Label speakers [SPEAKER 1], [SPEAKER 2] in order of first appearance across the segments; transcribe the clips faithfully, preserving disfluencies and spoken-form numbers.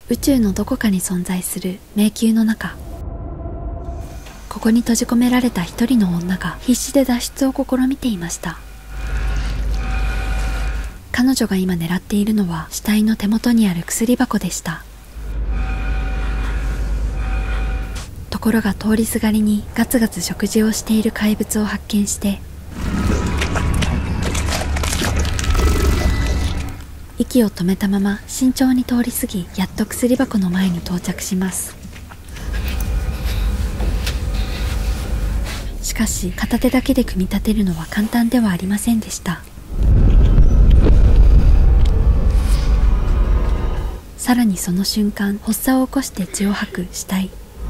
[SPEAKER 1] 宇宙のどこかに存在する迷宮の中。ここに閉じ込められた一人の女が必死で脱出を試みていました。彼女が今狙っているのは死体の手元にある薬箱でした。ところが通りすがりにガツガツ食事をしている怪物を発見して、息を止めたまま慎重に通り過ぎ、やっと薬箱の前に到着します。しかし片手だけで組み立てるのは簡単ではありませんでした。さらにその瞬間、発作を起こして血を吐く死体。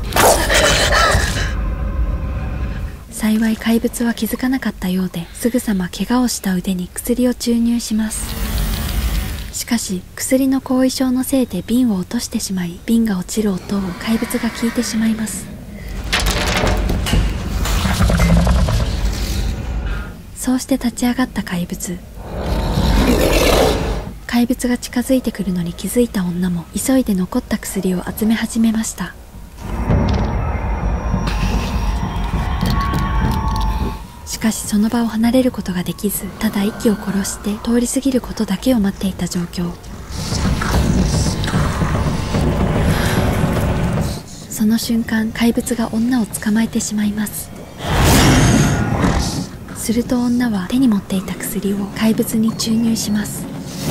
[SPEAKER 1] 幸い怪物は気づかなかったようで、すぐさま怪我をした腕に薬を注入します。しかし薬の後遺症のせいで瓶を落としてしまい、瓶が落ちる音を怪物が聞いてしまいます。そうして立ち上がった怪物。怪物が近づいてくるのに気づいた女も急いで残った薬を集め始めました。しかしその場を離れることができず、ただ息を殺して通り過ぎることだけを待っていた状況。その瞬間、怪物が女を捕まえてしまいます。すると女は手に持っていた薬を怪物に注入します。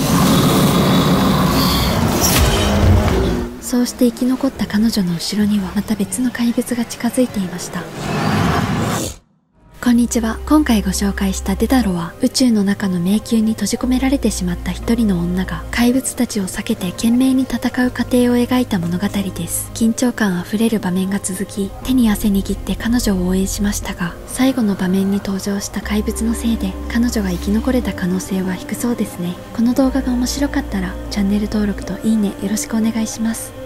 [SPEAKER 1] そうして生き残った彼女の後ろにはまた別の怪物が近づいていました。こんにちは。今回ご紹介したデダロは、宇宙の中の迷宮に閉じ込められてしまった一人の女が怪物たちを避けて懸命に戦う過程を描いた物語です。緊張感あふれる場面が続き、手に汗握って彼女を応援しましたが、最後の場面に登場した怪物のせいで彼女が生き残れた可能性は低そうですね。この動画が面白かったらチャンネル登録といいねよろしくお願いします。